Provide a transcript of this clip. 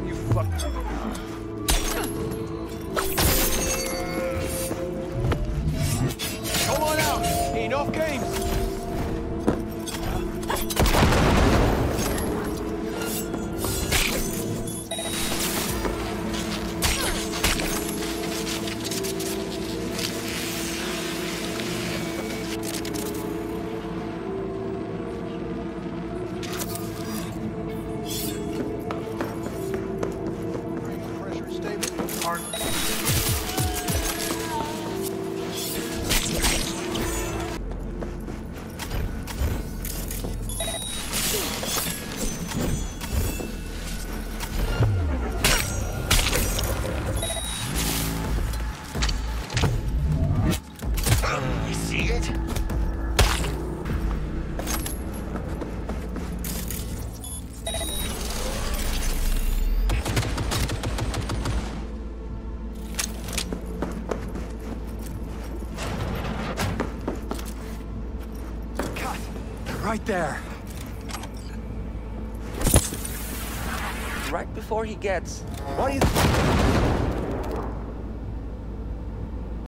You fuck. Come on out. Enough games. Right there. Right before he gets... What do you...